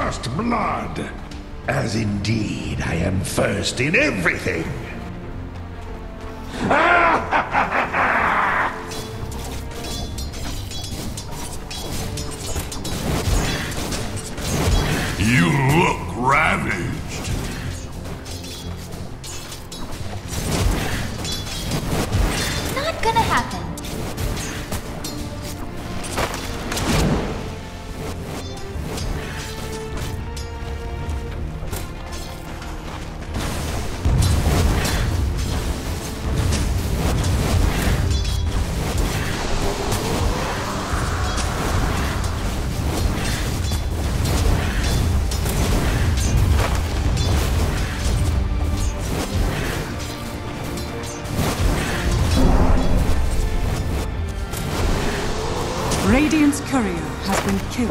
first blood. As indeed I am first in everything. You look ravaged. Not gonna happen. Radiant's courier has been killed.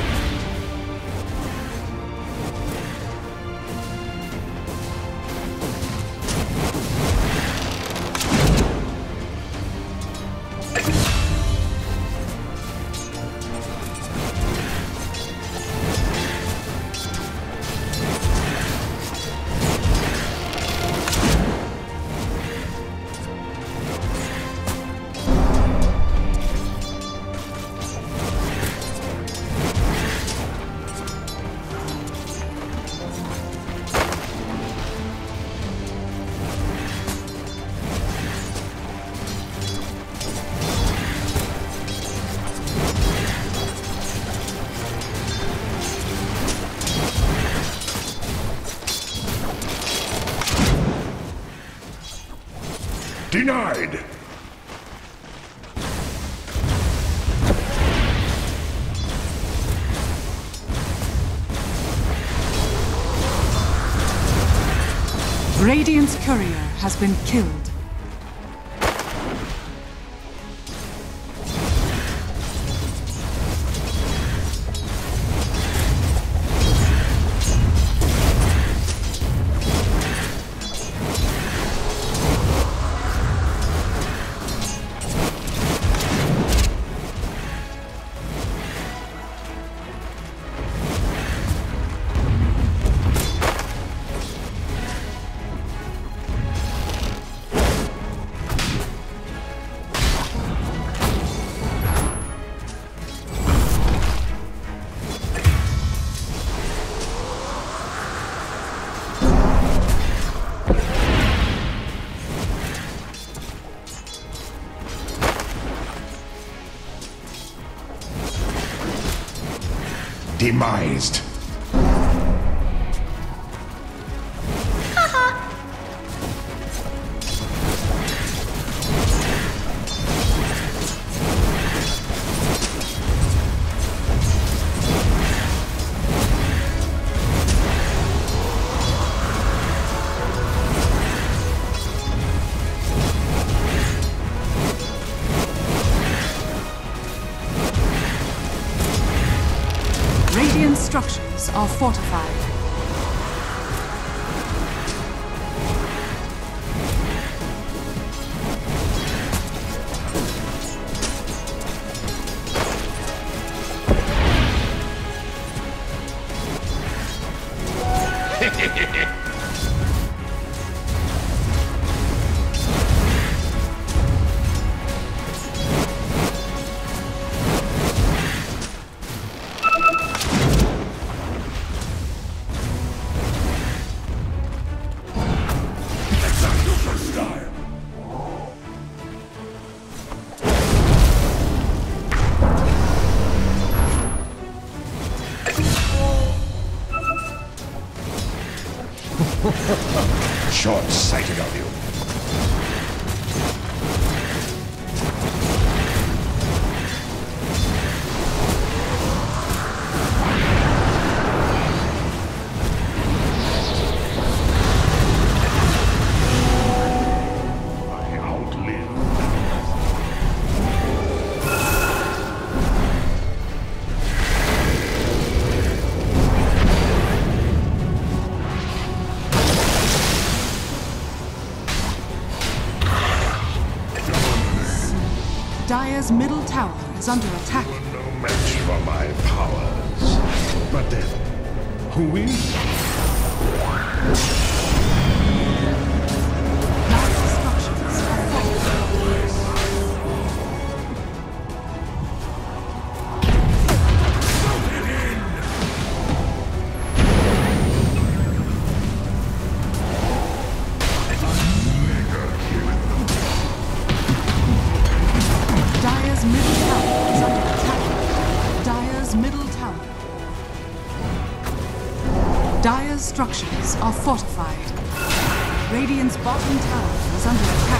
Denied! Radiant's courier has been killed. Demised. Radiant structures are fortified. Short-sighted of you. I outlive. Dire's middle tower is under attack. No match for my powers. But then, Who is? Dire's structures are fortified. Dire's middle tower is under attack. Dire's middle tower. Dire's structures are fortified. Radiant's bottom tower is under attack.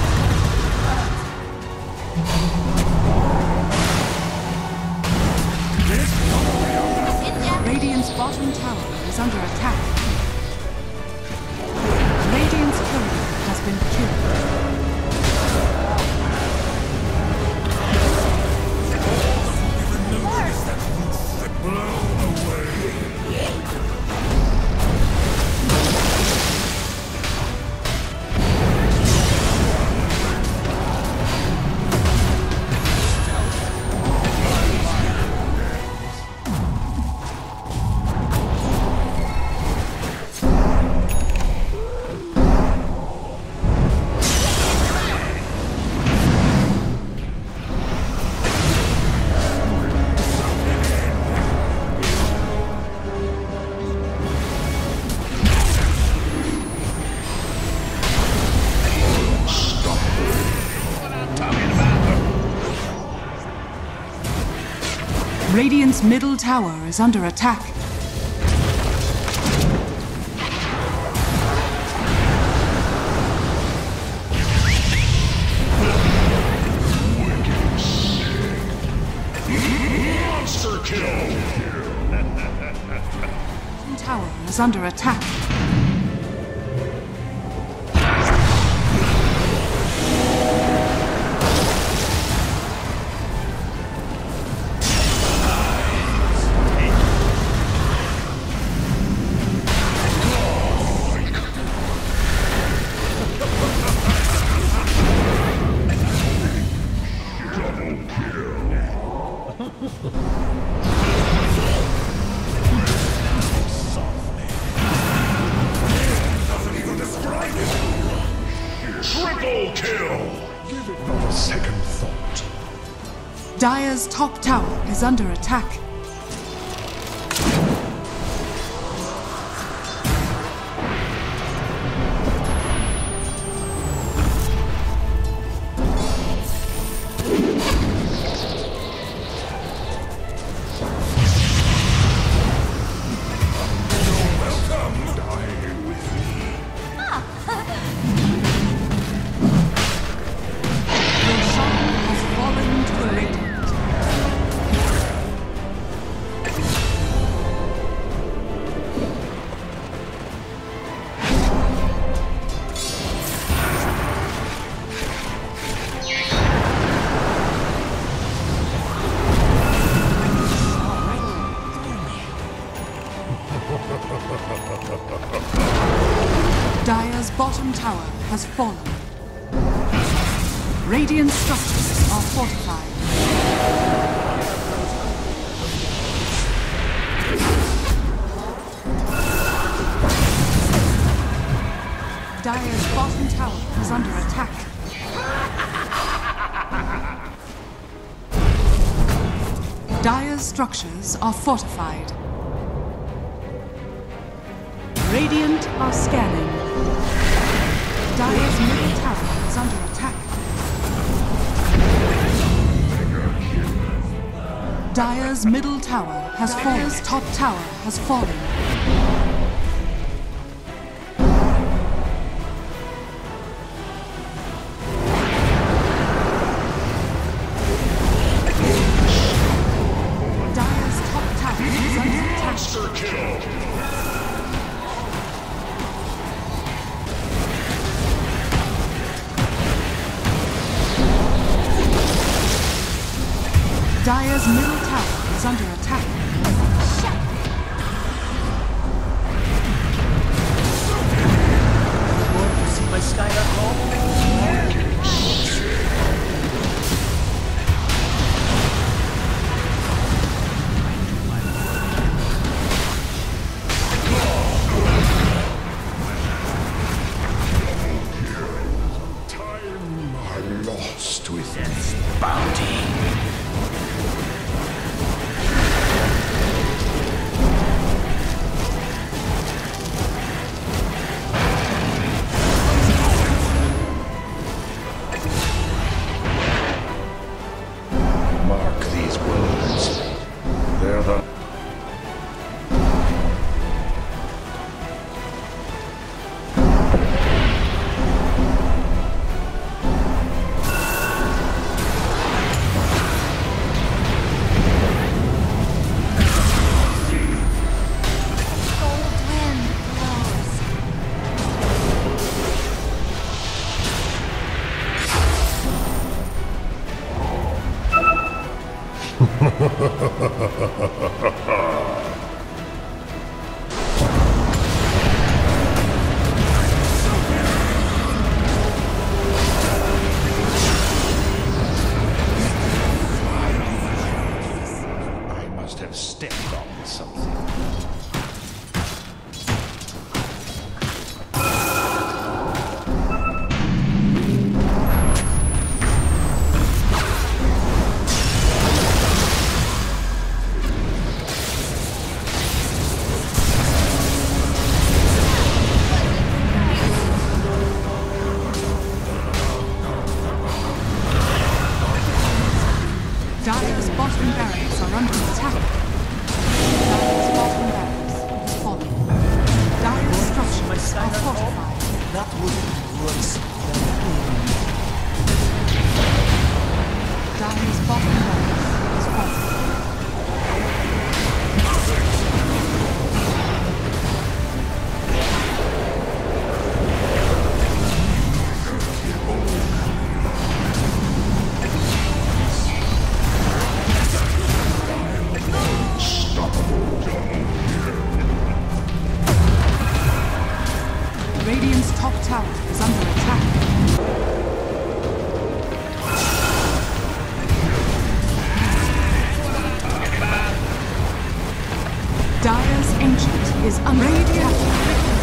Radiant's bottom tower is under attack. Radiant's courier has been killed. Radiant's middle tower is under attack. Monster kill! Tower is under attack. Triple kill! Give it not a second thought. Dire's top tower is under attack. Dire's bottom tower has fallen. Radiant structures are fortified. Dire's bottom tower is under attack. Dire's structures are fortified. Radiant are scanning. Dire's middle tower is under attack. Dire's middle tower has fallen. Dire's top tower has fallen. Dire's top tower is under attack. Monster kill! Dire's middle tower is under attack. Want to see my Skylar call? Where the... Cold wind blows. I must have stepped on something. Dire's bottom barracks are under attack. Dire's bottom barracks is falling. Dire's structures are fortified. That would be worse than Dire's bottom barracks is falling. Radiant's top tower is under attack. Dire's Ancient is under attack.